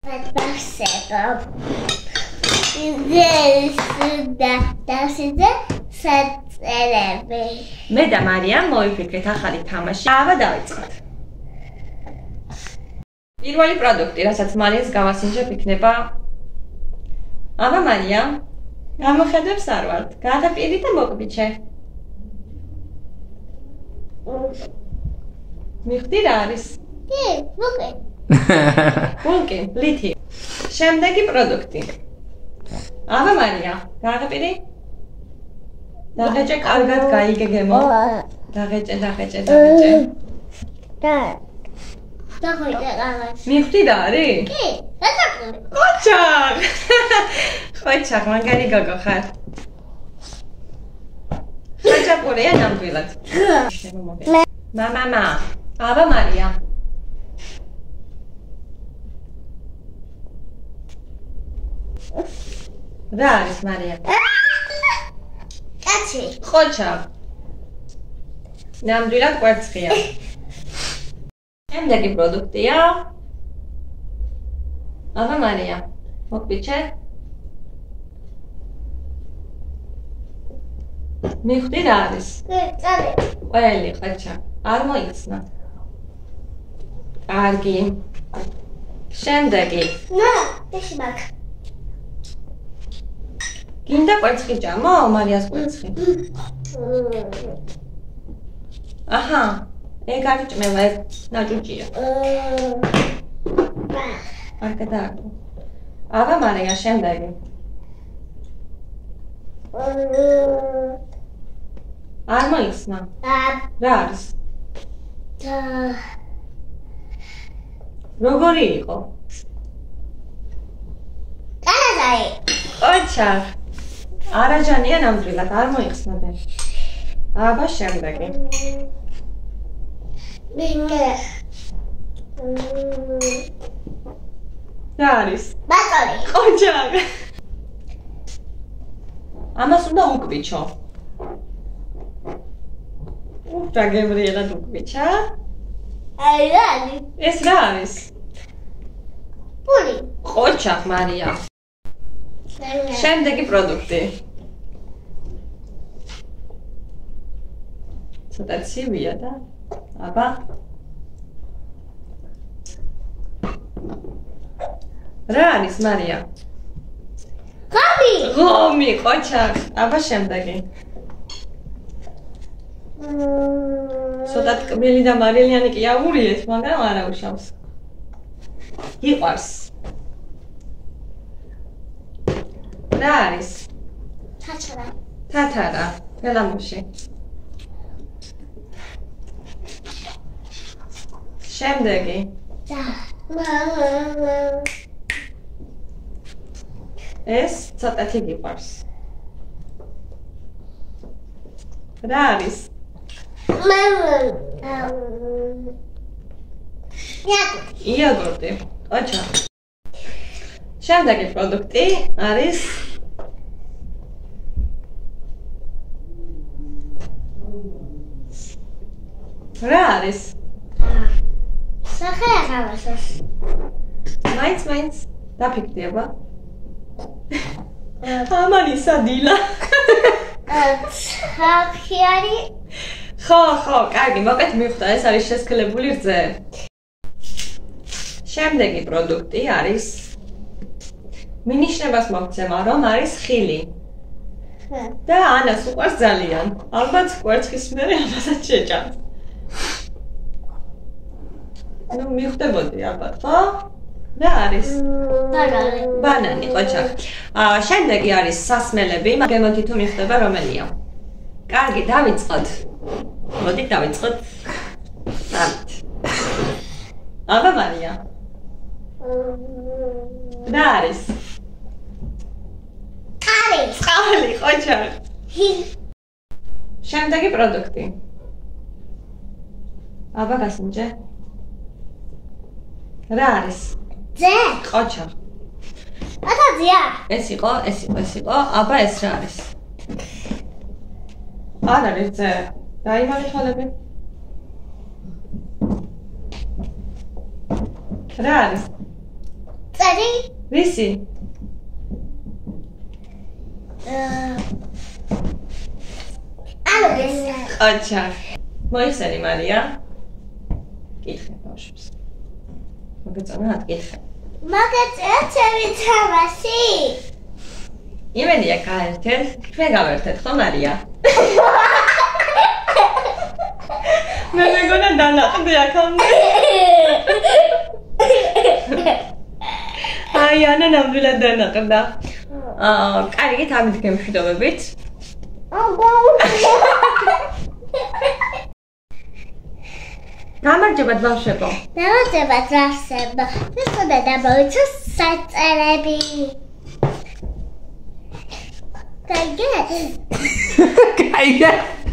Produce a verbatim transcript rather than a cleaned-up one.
Πατάξε το. Δεν σου δάχτασιδε σε წერεύει. მე და მარიამ მოიფიქრეთ ახალი თამაში. აბა დავიწყოთ. პირველი პროდუქტი, რასაც მარიამს გავასინჯებ, იქნება აბა მარიამ, გამოხედებს არ ვართ. გადაპირდი და მოკბიჩე. მიხდი რა არის? კი, მოკე. მოკე, ლითი. შემდეგი პროდუქტი. აბა მარია, გადაპირდი? დაღეჭე კარგად გაიგეგემო. დაღეჭე, დაღეჭე, დაღეჭე. და დაღეჭე კარგად. მიხდი რა არის? კი, დაწაკული. ოჩახ. ოჩახ, მაგარი გოგო ხარ. დაჭაპულია ნამდვილად. მამა, აბა მარია. რა არის მარია? კაცი. ხოჩა. ნამდვილად კვერცხია. შემდეგი პროდუქტია. აბა მარია. მოკბიჩე. მიხდი რა არის? კაცი. ყველი ხოჩა. არ მოიცნა. კარგი. შემდეგი. ნა, ეში მაგ. გინდა კვერცხი ჭამო, მარიას კვერცხი. აჰა, ეგ არ ჭმევა, ეგ ნაჭუჭია. არ გადაარგო. აბა მარია, შემდეგი. არ მოიცნა. რა არის? როგორი იყო? კანადაი. ოჩახ. არაჯანია ნამდვილად, არ მოიხსნოდე. აბა შემდეგი. მინე. რა არის? ბატონი. ოჩახ. ამას უნდა უკბიჩო. და გემრიელად უკბიჩა. აი რა არის? ეს რა არის? პური. ოჩახ მარია. შემდეგი პროდუქტი. ცოტა ცივია და აბა. რა არის მარია? ღომი. ღომი, ოჩახ. აბა შემდეგი. ცოტა ტკბილი და მარილიანი კი აურიეთ, მაგრამ არა უშავს. იყვარს. რა არის? თათარა. თათარა, გელამუში. შემდეგი. და. ეს ცოტათი გიყვარს. რა არის? იოგურტი. ოჩა. შემდეგი პროდუქტი არის რა არის? სახე აღავასოს. მაინც მაინც დაფიქრდი აბა. ამანისა დილა. სახე არის? ხო, ხო, კარგი, მოკეთ მივხვდა, ეს არის შესქელებული რძე. შემდეგი პროდუქტი არის მინიშნებას მოგცემა, რომ არის ხილი. და ანას უყვარს ძალიან. ალბათ კვერცხის მერე ამასაც შეჭამს. ნუ მივხვდებოდი ალბათ, ხო? რა არის? ბანანი. ბანანი, ოჩახ. აა, შემდეგი არის სასმელები, გემოთი თუ მივხვდება რომელია. კარგი, დავიწყოთ. მოდით დავიწყოთ. ამით. აბა მარია. რა არის? კარი. წყალი, ოჩახ. შემდეგი პროდუქტი. აბა გასინჯე. რა არის? ძე. ოჩახ. ათაზია. ეს იყო, ეს იყო, ეს იყო. აბა ეს რა არის? არ არის ძე. დაიმალე ხალები. რა არის? წერი ვისი? ანუ ეს აჩა. მოიხსენი მარია? კითხე ბავშვებს. მოგეწონა ატკითხე. მოგეწონა ჩემი თამაში. იმედია გაერთეთ, ჩვენ გავერთეთ ხო მარია? მე მეგონა დანაყდი აქამდე. აი ანა ნამდვილად დანაყდა. აა, კარგი, ამით გემშვიდობებით. გამარჯობათ ბავშვებო. გამარჯობათ ბავშვებო. ეს უნდა დამოვიცოთ საწერები. Kayaknya. Kayaknya.